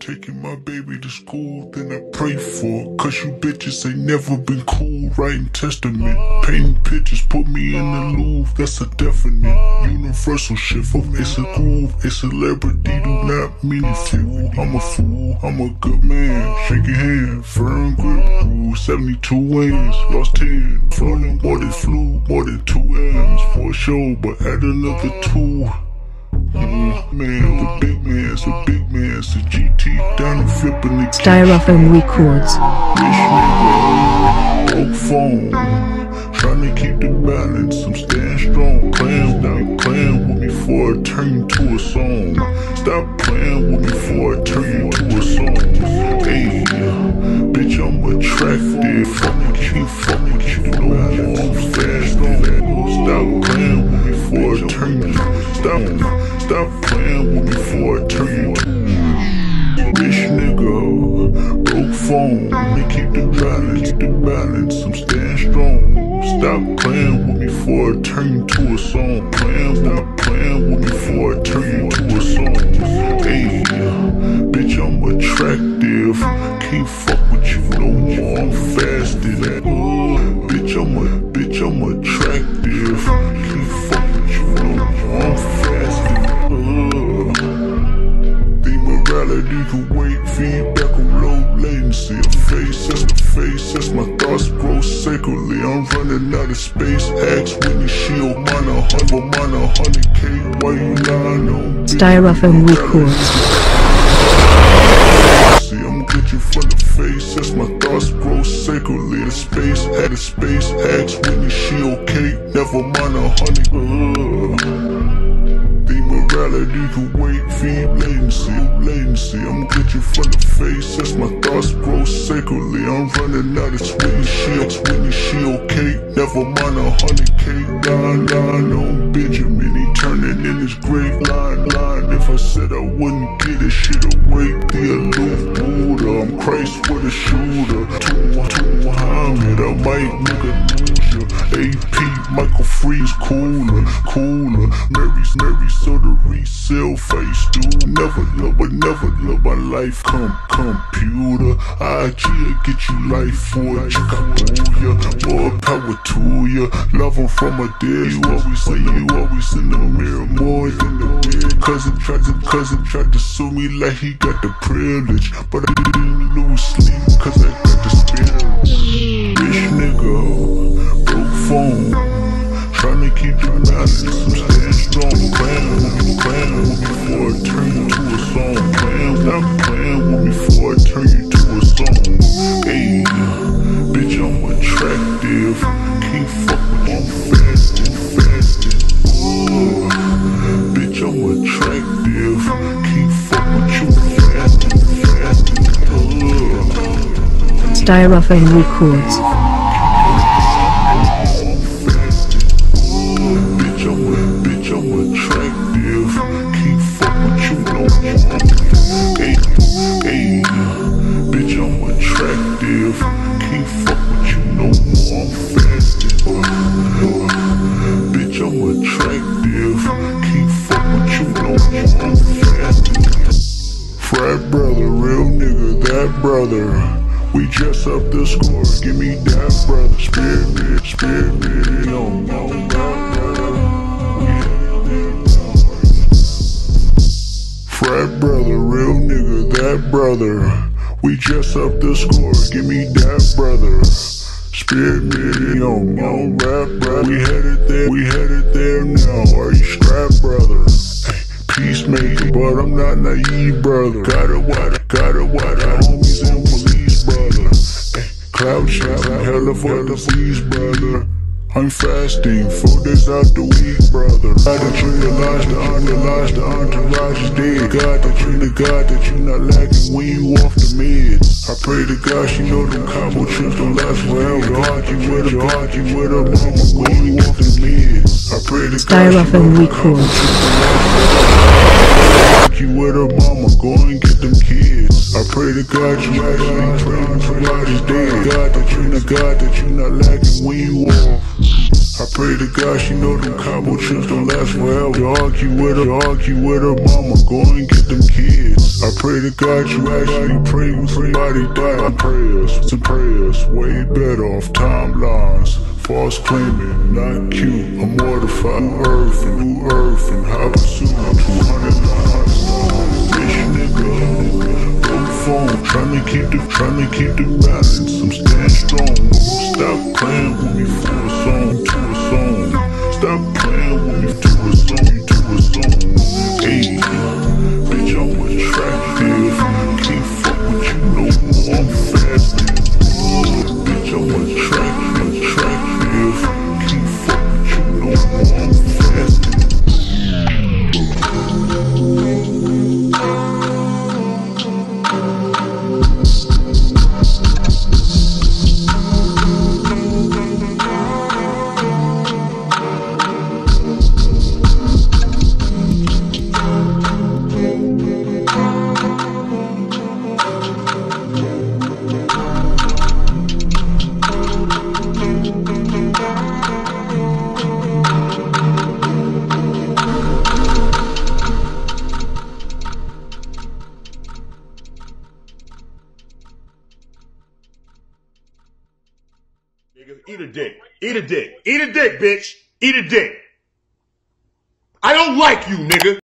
Taking my baby to school, then I pray for her. Cause you bitches ain't never been cool, writing testament. Painting pictures, put me in the Louvre, that's a definite. Universal shit, it's a groove, a celebrity, do not mean it few. I'm a fool, I'm a good man, shake your hand, firm grip, rule 72 wins, lost 10. Floating more than flew, more than 2 M's for a show, but add another 2. Man, the big man's the GT down and flipping the Styrofoam Records. Broke phone, trying to keep the balance, I'm staying strong. Playing with me before I turn to a song. Stop playing with me before I turn to a song. Hey, bitch, I'm attractive. Fuck with you, no more, I'm fasting. Stop playing with me before I turn to. Stop playing with me before I turn you. Rich nigga, broke phone, they keep the balance, I'm staying strong. Stop playing with me before I turn you to a song. Playing with me before I turn you to a song. Hey, bitch, I'm attractive, can't fuck with you no more, I'm fasted. Bitch, I'm attractive, can't fuck with you no more, I'm fasted. The morality can wait, feedback on low latency. A face, that's the face, that's my thoughts grow sacredly. I'm running out of space, ask Whitney, she'll mine 100K, why you lying on? Styrofoam Records. See, I'm glitching from the face, that's my thoughts grow sacredly. The space, had a space, ask Whitney, she okay, never mind 100. The morality can wait, feed latency. I'm glitching from the face, that's my thoughts grow sacredly. I'm running out of Whitney, she okay, never mind 100K. Line on Benjamin, he turning in his great line. If I said I wouldn't get it, shit away. The aloof Buddha, I'm Christ with a shooter. Two Muhammad, I might make a loser. AP, Michael Freeze, cooler. Mary, so the resale face, dude. Never love my life, computer. IG'll get you life for it, booyah. More power to ya, love him from a dead. You always in the mirror, more than the bed. Cousin tried to sue me like he got the privilege, but I didn't lose sleep, cause I got the spirit. Bitch nigga, broke phone, trying to keep the balance, I'm staying strong. Playing with me before I turn you to a song. Playing with me before I turn you to a song. Hey, bitch, I'm attractive, can't fuck with you, fasting. Bitch, I'm attractive, can't fuck with you, fasting. Styrofoam Records. Bitch, I'm attractive, can't fuck with you no more. Hey, bitch, I'm attractive, can't fuck with you no more, I'm fasted. Bitch, I'm attractive, can't fuck with you no more, I'm fasted. Frat brother, real nigga, that brother. We just up the score, give me that brother. Spirit, no. Frat brother, real nigga, that brother. We just up the score, give me that brother. Spirit, on rap, brother. We headed there now. Are you strapped, brother? Peacemaker, but I'm not naive, brother. Got it wide, homies and police, brother. Cloud shot, hella for the disease, brother. I'm fasting, 4 days out the week, brother. God that you realize the entourage is dead. God that you not lacking when you off the meds. I pray to God she know them combo trips don't last forever. Argue with her mama when you off the meds. I pray to God Styrofoam Records. Argue with her mama, go and get them kids. I pray to God you actually pray the entourage is dead. God that you not lacking when you off. I pray to God she know them combo trips don't last forever. Argue with her mama, go and get them kids. I pray to God you actually pray when somebody died. Some prayers, way better off timelines. False claiming, not cute. I'm mortified. New earth and how to sue. 200 lines. Bitch nigga, broke phone. Tryna keep the balance. I'm staying strong. Stop playing with me for a song. Stop playing with me to a song. Hey, bitch, I'm attractive. Can't fuck with you no more. I'm fasting. Bitch, I'm attractive. Can't fuck with you no more. I'm fasting. Eat a dick. Eat a dick. Eat a dick, bitch. Eat a dick. I don't like you, nigga.